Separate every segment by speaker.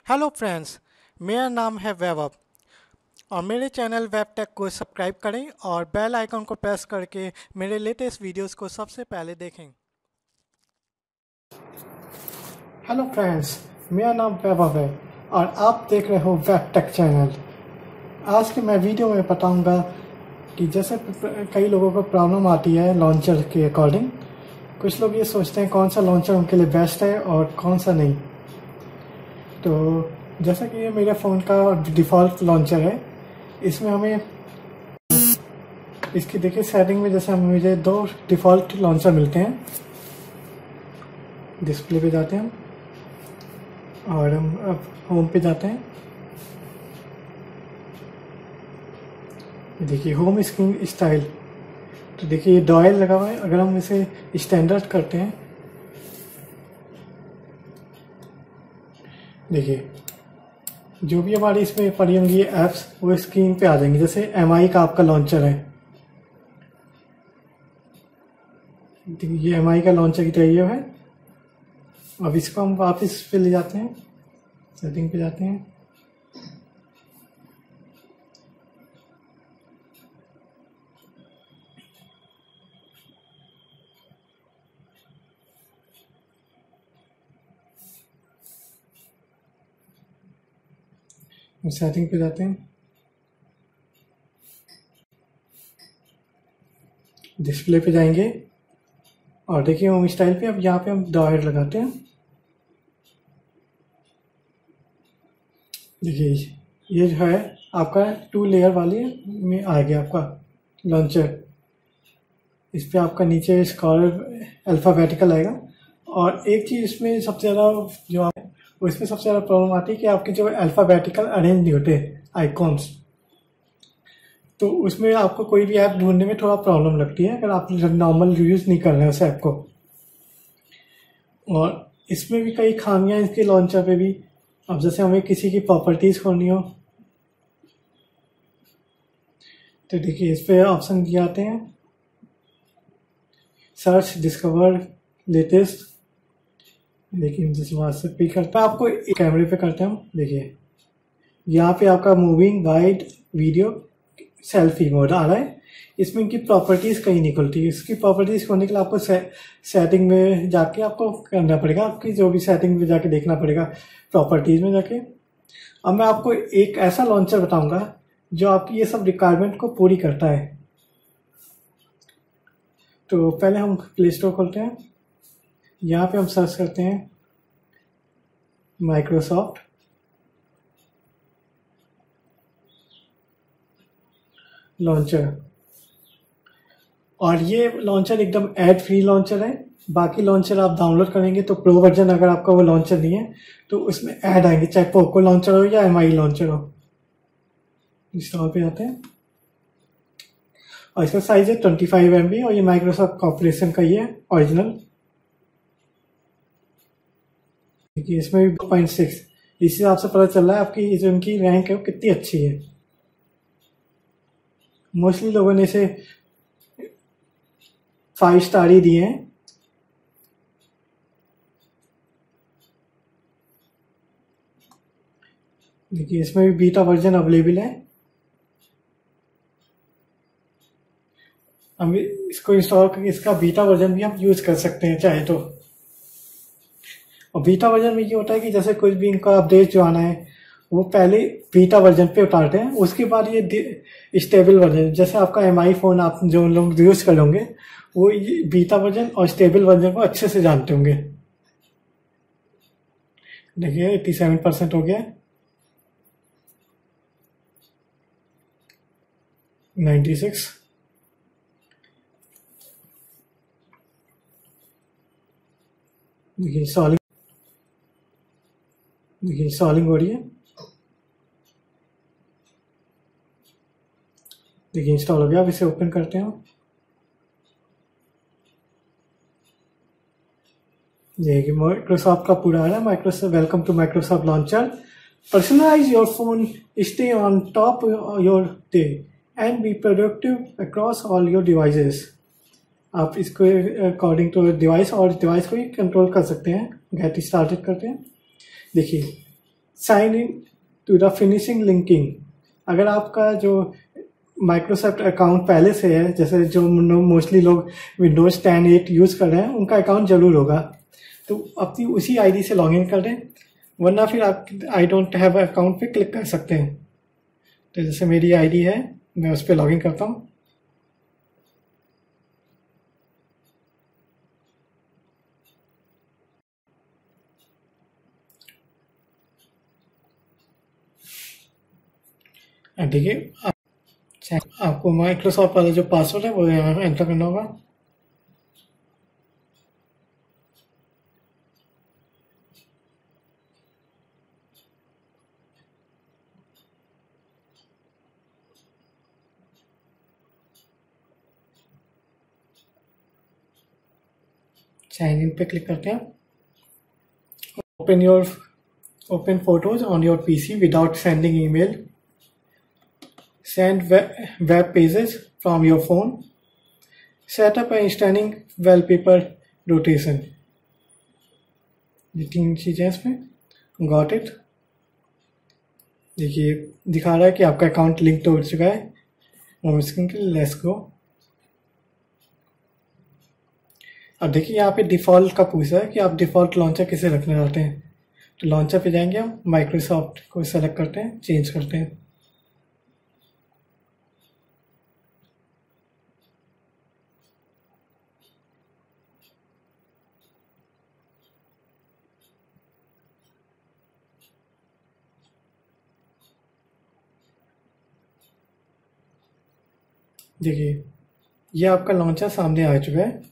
Speaker 1: Hello friends, मेरा नाम है वैभव और मेरे चैनल वेब टेक को सब्सक्राइब करें और बेल आइकन को प्रेस करके मेरे लेटेस्ट वीडियोस को सबसे पहले देखें। हेलो फ्रेंड्स, मेरा नाम वैभव है और आप देख रहे हो वेब टेक चैनल। आज के मैं वीडियो में बताऊंगा कि जैसे कई लोगों को प्रॉब्लम आती है लॉन्चर के अकॉर्डिंग। कुछ लोग ये सोचते हैं कौन सा लॉन्चर उनके लिए बेस्ट है और कौन सा नहीं। तो जैसा कि ये मेरे फ़ोन का डिफ़ॉल्ट लॉन्चर है, इसमें हमें इसकी देखिए सेटिंग में जैसे मुझे दो डिफ़ॉल्ट लॉन्चर मिलते हैं। डिस्प्ले पे जाते हैं हम और हम अब होम पे जाते हैं। देखिए होम स्क्रीन स्टाइल, तो देखिए ये डॉयल लगा हुआ है। अगर हम इसे स्टैंडर्ड करते हैं, देखिए जो भी हमारी इसमें पड़ी होंगी ऐप्स वो स्क्रीन पे आ जाएंगी। जैसे एमआई का आपका लॉन्चर है, ये एमआई का लॉन्चर की तरह है। अब इसको हम वापस पे ले जाते हैं, सेटिंग पे जाते हैं। सेटिंग पे जाते हैं, डिस्प्ले पे जाएंगे और देखिए होम स्टाइल पे अब यहाँ पे हम डॉट लगाते हैं। देखिए ये जो है आपका 2 लेयर वाली में आ गया आपका लॉन्चर। इस पे आपका नीचे स्क्रॉल अल्फ़ाबेटिकल आएगा। और एक चीज़ इसमें सबसे ज़्यादा जो है उसमें सबसे ज़्यादा प्रॉब्लम आती है कि आपके जो अल्फ़ाबेटिकल अरेंज नहीं होते आइकॉन्स, तो उसमें आपको कोई भी ऐप ढूंढने में थोड़ा प्रॉब्लम लगती है अगर आप नॉर्मल यूज़ नहीं कर रहे हैं उस ऐप को। और इसमें भी कई खामियां हैं इसके लॉन्चर पे भी। अब जैसे हमें किसी की प्रॉपर्टीज़ खोलनी हो तो देखिए इस पे ऑप्शन दिए आते हैं, सर्च, डिस्कवर, लेटेस्ट। देखिए जिस बात से पिक करता है आपको कैमरे पे करते हैं हम। देखिए यहाँ पे आपका moving, guide, video, selfie mode आ रहा है। इसमें इनकी प्रॉपर्टीज़ कहीं नहीं खुलती। इसकी प्रॉपर्टीज़ खोलने के लिए आपको सेटिंग में जाके आपको करना पड़ेगा, आपकी जो भी सेटिंग में जाके देखना पड़ेगा प्रॉपर्टीज़ में जाके। अब मैं आपको एक ऐसा लॉन्चर बताऊंगा जो आपकी ये सब रिक्वायरमेंट को पूरी करता है। तो पहले हम प्ले स्टोर खोलते हैं, यहाँ पे हम सर्च करते हैं माइक्रोसॉफ्ट लॉन्चर। और ये लॉन्चर एकदम एड फ्री लॉन्चर है। बाकी लॉन्चर आप डाउनलोड करेंगे तो प्रो वर्जन अगर आपका वो लॉन्चर नहीं है तो उसमें ऐड आएंगे, चाहे पोको लॉन्चर हो या एमआई लॉन्चर हो। इंस्टॉल पे जाते हैं और इसका साइज है 25 MB और ये माइक्रोसॉफ्ट कॉर्पोरेशन का ही है ओरिजिनल। देखिए इसमें भी 2.6, इस हिसाब से पता चल रहा है आपकी जो इनकी रैंक है वो कितनी अच्छी है। मोस्टली लोगों ने इसे 5 स्टार ही दिए हैं। देखिए इसमें भी बीटा वर्जन अवेलेबल है। हम इसको इंस्टॉल करके इसका बीटा वर्जन भी हम यूज़ कर सकते हैं चाहे तो। और बीटा वर्जन में ये होता है कि जैसे कुछ भी इनका अपडेट जो आना है वो पहले बीटा वर्जन पे उतारते हैं, उसके बाद ये स्टेबल वर्जन, जैसे आपका एमआई फ़ोन आप जो लोग यूज़ कर लोगे वो बीटा वर्जन और स्टेबल वर्जन को अच्छे से जानते होंगे। देखिए 87% हो गया, 96। देखिए सॉलिंग हो रही है। देखिए इंस्टॉल हो गया। अब इसे ओपन करते हैं। देखिए माइक्रोसॉफ्ट का पूरा आ रहा है, Microsoft welcome to Microsoft launcher, personalize your phone, stay on top your day and be productive across all your devices. आप इसको अकॉर्डिंग टू डिवाइस और डिवाइस को ही कंट्रोल कर सकते हैं। गेट स्टार्टेड करते हैं। देखिए sign in to the finishing linking. अगर आपका जो माइक्रोसॉफ्ट अकाउंट पहले से है, जैसे जो मोस्टली लोग विंडोज 10 8 यूज़ कर रहे हैं, उनका अकाउंट जरूर होगा, तो अपनी उसी आईडी से लॉगिन कर दें, वरना फिर आप आई डोंट हैव अकाउंट पे क्लिक कर सकते हैं। तो जैसे मेरी आईडी है, मैं उस पर लॉगिन करता हूँ। देखिए आपको माइक्रोसॉफ्ट वाला जो पासवर्ड है वो यहाँ एंटर करना होगा। साइन इन पे क्लिक करते हैं। Open photos on your PC without sending email. Send web pages from your phone. Set up a stunning wallpaper rotation. ये 3 चीजें इसमें। Got it? देखिए दिखा रहा है कि आपका अकाउंट लिंक हो चुका है। होम स्क्रीन के लिए लेट्स गो। अब देखिए यहाँ पे डिफ़ॉल्ट का पूछा है कि आप डिफ़ॉल्ट लॉन्चर किसे रखना चाहते हैं। तो लॉन्चर पे जाएंगे, हम माइक्रोसॉफ्ट को सेलेक्ट करते हैं, चेंज करते हैं। देखिए ये आपका लॉन्चर सामने आ चुका है।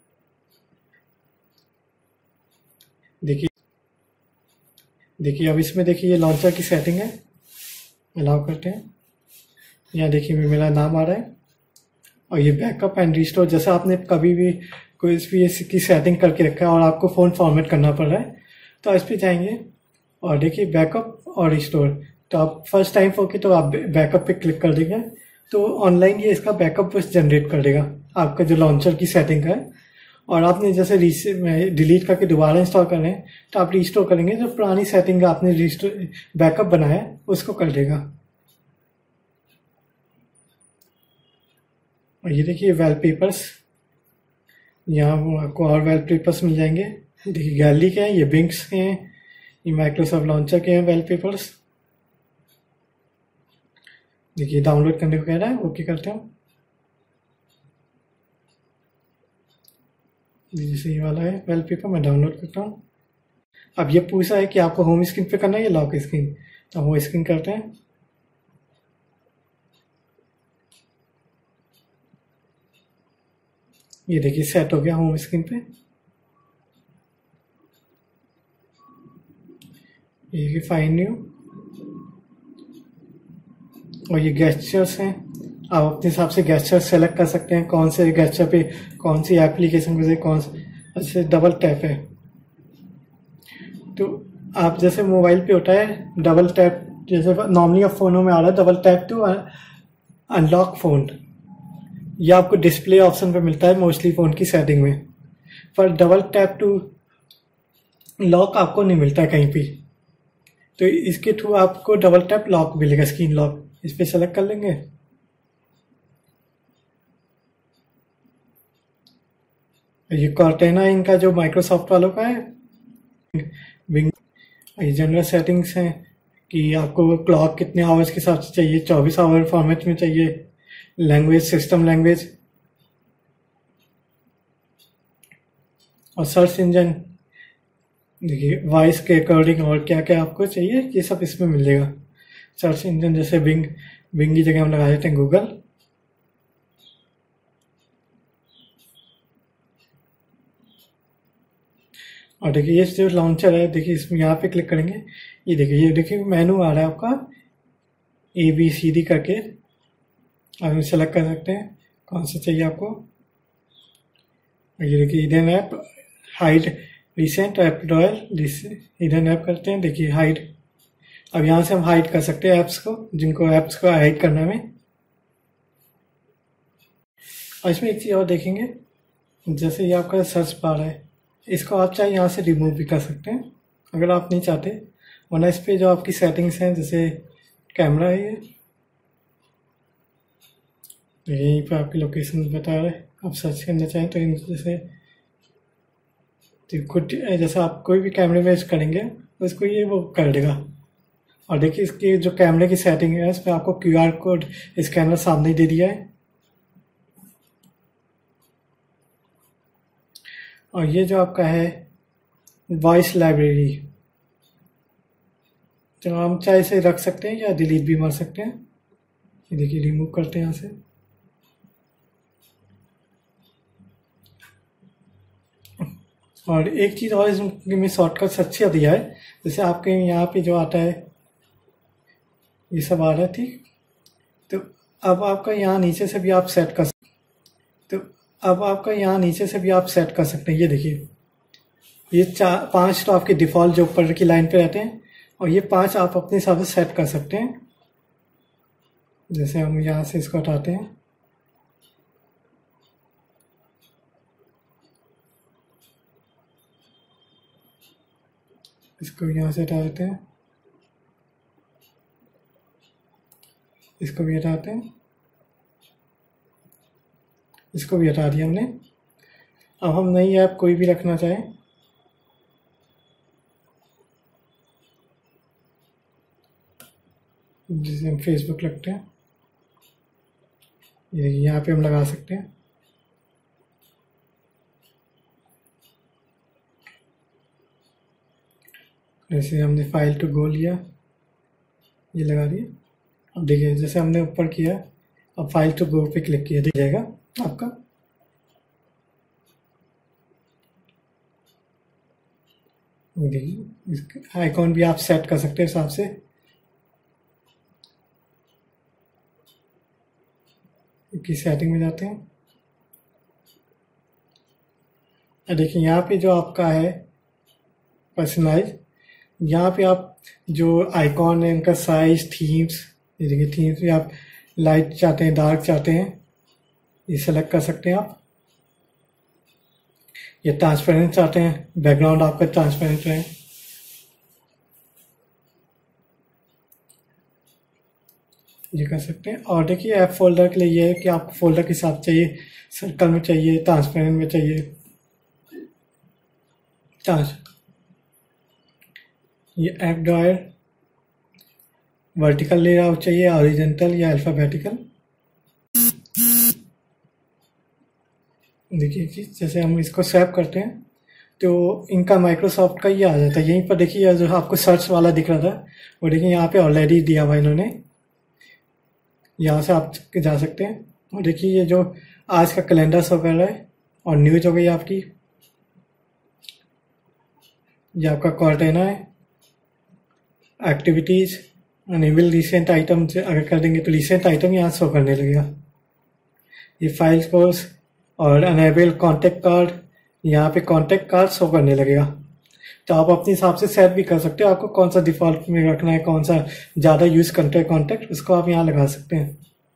Speaker 1: देखिए अब इसमें देखिए ये लॉन्चर की सेटिंग है, अलाउ करते हैं। यहाँ देखिए मेरा नाम आ रहा है और ये बैकअप एंड रिस्टोर, जैसे आपने कभी भी कोई भी इसकी सेटिंग करके रखा है और आपको फ़ोन फॉर्मेट करना पड़ रहा है, तो इस पर जाएंगे और देखिए बैकअप और रिस्टोर। तो आप फर्स्ट टाइम होके तो आप बैकअप पे क्लिक कर देंगे, तो ऑनलाइन ये इसका बैकअप बस जनरेट कर देगा आपका जो लॉन्चर की सेटिंग है। और आपने जैसे डिलीट करके दोबारा इंस्टॉल कर रहे हैं, तो आप रिस्टोर करेंगे, जो पुरानी सेटिंग आपने बैकअप बनाया है उसको कर देगा। और ये देखिए वॉलपेपर्स, यहाँ आपको और वॉलपेपर्स मिल जाएंगे। देखिए गैलरी के हैं, ये बिंक्स के हैं, ये माइक्रोसॉफ्ट लॉन्चर के हैं वॉलपेपर्स। देखिए डाउनलोड करने को कह रहा है, ओके करते हैं। जैसे ये वाला है वॉलपेपर, मैं डाउनलोड करता हूँ। अब ये पूछा है कि आपको होम स्क्रीन पे करना है या लॉक स्क्रीन, तो होम स्क्रीन करते हैं। ये देखिए सेट हो गया होम स्क्रीन पे। ये फाइंड न्यू, और ये गेस्चर्स हैं, आप अपने हिसाब से गेस्चर सेलेक्ट कर सकते हैं, कौन से गेस्चर पे कौन सी एप्लीकेशन पे कौन से। अच्छा डबल टैप है, तो आप जैसे मोबाइल पे होता है डबल टैप, जैसे नॉर्मली अब फोनों में आ रहा है double tap to unlock phone, यह आपको डिस्प्ले ऑप्शन पे मिलता है मोस्टली फ़ोन की सेटिंग में, पर डबल टैप टू लॉक आपको नहीं मिलता कहीं भी। तो इसके थ्रू आपको डबल टैप लॉक मिलेगा, स्क्रीन लॉक, इस पर सेलेक्ट कर लेंगे। ये कॉर्टेना इनका जो माइक्रोसॉफ्ट वालों का है। विंग, ये जनरल सेटिंग्स हैं कि आपको क्लॉक कितने आवर्स के हिसाब से चाहिए, 24 आवर फॉर्मेट में चाहिए, लैंग्वेज सिस्टम लैंग्वेज, और सर्च इंजन देखिए वॉइस के अकॉर्डिंग और क्या क्या आपको चाहिए ये सब इसमें मिल जाएगा। सर्च इंजन जैसे बिंग की जगह हम लगा देते हैं गूगल। और देखिए ये जो लॉन्चर है, देखिए इसमें यहाँ पे क्लिक करेंगे, ये देखिए मेनू आ रहा है आपका ABCD करके, आप सेलेक्ट कर सकते हैं कौन सा चाहिए आपको। ये देखिए hidden app, hide recent app royal, hidden app करते हैं। देखिए हाइड, अब यहाँ से हम हाइड कर सकते हैं ऐप्स को, जिनको ऐप्स को हाइड करना है। और इसमें एक चीज़ और देखेंगे, जैसे ये आपका सर्च बार है, इसको आप चाहे यहाँ से रिमूव भी कर सकते हैं अगर आप नहीं चाहते। वरना इस पे जो आपकी सेटिंग्स हैं, जैसे कैमरा है ये, यहीं पर आपकी लोकेशन बता रहा है। आप सर्च करना चाहें तो इन जैसे तो खुद जैसे आप कोई भी कैमरे में करेंगे तो इसको ये वो कर देगा। और देखिए इसकी जो कैमरे की सेटिंग है इसमें आपको QR कोड स्कैनर सामने दे दिया है। और ये जो आपका है वॉइस लाइब्रेरी, तो हम चाहे इसे रख सकते हैं या डिलीट भी मार सकते हैं। ये देखिए रिमूव करते हैं यहाँ से। और एक चीज़ और इसमें शॉर्टकट्स अच्छा दिया है, जैसे आपके यहाँ पे जो आता है ये सब आ रहा है, ठीक। तो अब आपका यहाँ नीचे से भी आप सेट कर सकते, तो अब आपका यहाँ नीचे से भी आप सेट कर सकते हैं। ये देखिए ये 5 तो आपके डिफ़ॉल्ट जो ऊपर की लाइन पे रहते हैं, और ये 5 आप अपने हिसाब से सेट कर सकते हैं। जैसे हम यहाँ से इसको हटाते हैं, इसको यहाँ से हटा देते हैं, इसको भी हटाते हैं, इसको भी हटा दिया हमने। अब हम नई ऐप कोई भी रखना चाहें, जैसे हम फेसबुक रखते हैं, ये देखिए यहाँ पे हम लगा सकते हैं। जैसे हमने फाइल टू गो लिया, ये लगा दिया। अब देखिए जैसे हमने ऊपर किया, अब फाइल टू गो पे क्लिक किया, दिख जाएगा आपका। देखिए इसका आइकॉन भी आप सेट कर सकते हैं हिसाब से। की सेटिंग में जाते हैं, देखिए यहाँ पे जो आपका है पर्सनलाइज, यहाँ पे आप जो आइकॉन है इनका साइज, थीम्स, ये देखिए थीम्स भी आप लाइट चाहते हैं, डार्क चाहते हैं, ये सेलेक्ट कर सकते हैं आप। ये ट्रांसपेरेंट चाहते हैं, बैकग्राउंड आपका ट्रांसपेरेंट रहे, ये कर सकते हैं। और देखिए ऐप फोल्डर के लिए ये है कि आपको फोल्डर के हिसाब चाहिए, सर्कल में चाहिए, ट्रांसपेरेंट में चाहिए, ये ऐप ड्रॉयर वर्टिकल लेआउट चाहिए, हॉरिजॉन्टल या अल्फाबेटिकल। देखिए कि जैसे हम इसको सेव करते हैं तो इनका माइक्रोसॉफ्ट का ये आ जाता है। यहीं पर देखिए जो आपको सर्च वाला दिख रहा था वो देखिए यहाँ पे ऑलरेडी दिया हुआ इन्होंने, यहाँ से आप जा सकते हैं। और देखिए ये जो आज का कैलेंडर शो कर रहा है, और न्यूज हो गई आपकी, ये आपका क्वार्टेना है, एक्टिविटीज, अनेबल रिसेंट आइटम अगर कर देंगे तो रिसेंट आइटम यहाँ शो करने लगेगा। ये फाइल्स कोर्स और अनेबल कॉन्टेक्ट कार्ड, यहाँ पे कॉन्टेक्ट कार्ड शो करने लगेगा। तो आप अपने हिसाब से सेट भी कर सकते हो, आपको कौन सा डिफॉल्ट में रखना है, कौन सा ज़्यादा यूज़ करते हैं कॉन्टेक्ट, उसको आप यहाँ लगा सकते हैं।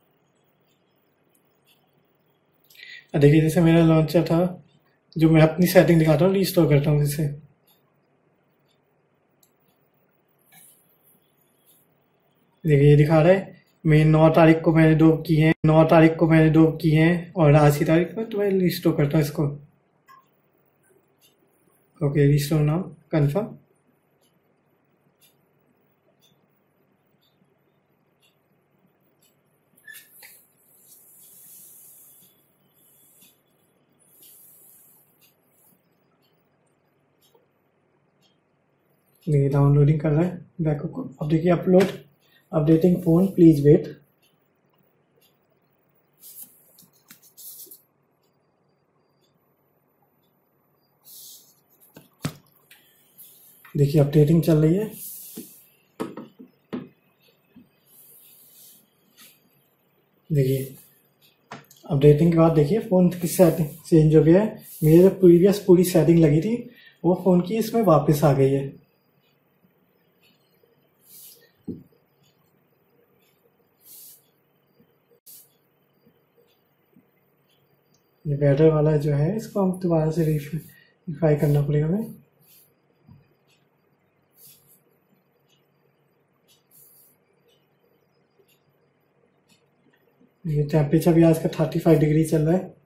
Speaker 1: देखिए जैसे मेरा लॉन्चर था, जो मैं अपनी सेटिंग दिखाता हूँ, रिस्टोर करता हूँ इसे। देखिए ये दिखा रहा है मैं 9 तारीख को मैंने 2 की हैं, 9 तारीख को मैंने 2 की हैं, और आज की तारीख में तो मैं रिस्टोर करता हूँ इसको। Okay restore now, confirm. देखिए डाउनलोडिंग कर रहा है बैकअप को। अब देखिए upload, updating phone, please wait. देखिए अपडेटिंग चल रही है। देखिए अपडेटिंग के बाद देखिए फ़ोन की सेटिंग चेंज हो गया है। मेरे जो प्रीवियस पूरी सेटिंग लगी थी वो फ़ोन की इसमें वापस आ गई है। ये बैटर वाला जो है इसको हम दोबारा से रिफाई करना पड़ेगा हमें। ये टेम्परेचर भी आज का 35 डिग्री चल रहा है।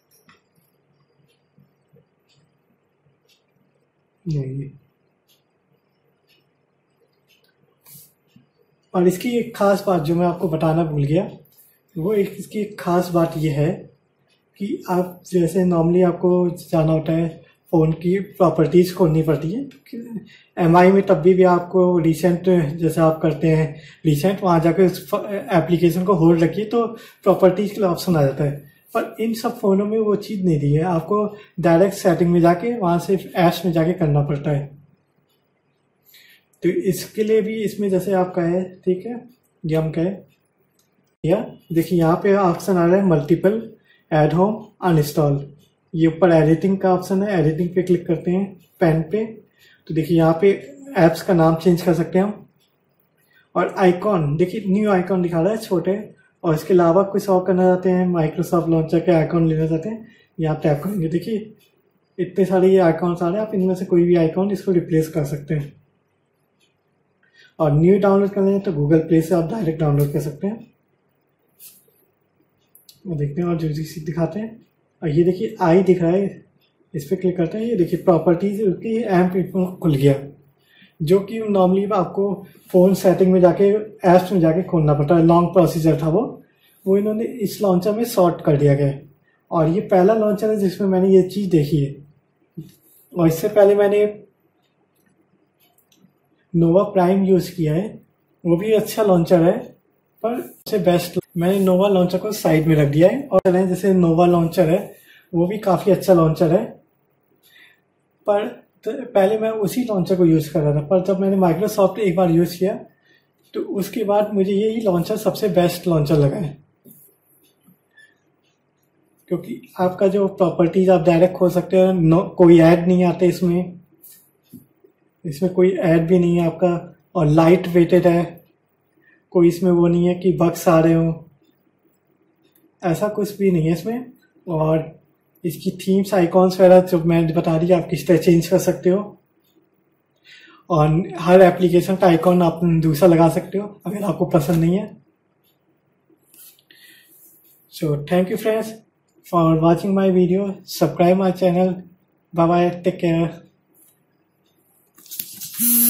Speaker 1: ये और इसकी एक खास बात जो मैं आपको बताना भूल गया, वो इसकी एक खास बात ये है कि आप जैसे नॉर्मली आपको जाना होता है, फ़ोन की प्रॉपर्टीज़ खोलनी पड़ती है, तो एमआई में तब भी आपको रिसेंट जैसे आप करते हैं रिसेंट, वहाँ जाकर उस एप्लीकेशन को होल्ड रखिए तो प्रॉपर्टीज़ के लिए ऑप्शन आ जाता है। पर इन सब फ़ोनों में वो चीज़ नहीं दी है, आपको डायरेक्ट सेटिंग में जाके वहाँ से ऐप्स में जाके करना पड़ता है। तो इसके लिए भी इसमें जैसे आपका है, ठीक है, ये हम कहें या देखिए यहाँ पे ऑप्शन आ रहा है मल्टीपल, ऐड होम, अनइंस्टॉल। ये ऊपर एडिटिंग का ऑप्शन है, एडिटिंग पे क्लिक करते हैं पेन पे, तो देखिए यहाँ पे ऐप्स का नाम चेंज कर सकते हैं हम। और आइकॉन देखिए न्यू आइकॉन दिखा रहा है छोटे, और इसके अलावा कुछ और करना चाहते हैं, माइक्रोसॉफ्ट लॉन्चर के आइकॉन लेना चाहते हैं, यहाँ टैप करेंगे, देखिए इतने सारे ये आइकॉन्स आ रहे हैं, आप इनमें से कोई भी आइकॉन इसको रिप्लेस कर सकते हैं। और न्यू डाउनलोड करना है तो गूगल प्ले से आप डायरेक्ट डाउनलोड कर सकते हैं। देखते हैं और जो दिखाते हैं, और ये देखिए आई दिख रहा है, इस पर क्लिक करते हैं, ये देखिए प्रॉपर्टीज की ऐप खुल गया, जो कि नॉर्मली आपको फ़ोन सेटिंग में जाके ऐप्स में जाके खोलना पड़ता है, लॉन्ग प्रोसीजर था वो इन्होंने इस लॉन्चर में शॉर्ट कर दिया गया है। और ये पहला लॉन्चर है जिसमें मैंने ये चीज़ देखी है, और इससे पहले मैंने नोवा प्राइम यूज़ किया है, वो भी अच्छा लॉन्चर है, पर सबसे बेस्ट मैंने नोवा लॉन्चर को साइड में रख दिया है। और जैसे नोवा लॉन्चर है वो भी काफ़ी अच्छा लॉन्चर है, पर तो पहले मैं उसी लॉन्चर को यूज़ कर रहा था, पर जब मैंने माइक्रोसॉफ्ट एक बार यूज़ किया तो उसके बाद मुझे यही लॉन्चर सबसे बेस्ट लॉन्चर लगा है, क्योंकि आपका जो प्रॉपर्टीज आप डायरेक्ट खोल सकते हो, कोई ऐड नहीं आते इसमें कोई ऐड भी नहीं है आपका, और लाइट वेटेड है, कोई इसमें वो नहीं है कि बग्स आ रहे हो, ऐसा कुछ भी नहीं है इसमें। और इसकी थीम्स आइकॉन्स वगैरह जो मैं बता रही आप किस तरह चेंज कर सकते हो, और हर एप्लीकेशन का आइकॉन आप दूसरा लगा सकते हो अगर आपको पसंद नहीं है। So thank you friends for watching my video, subscribe my channel, bye bye, take care.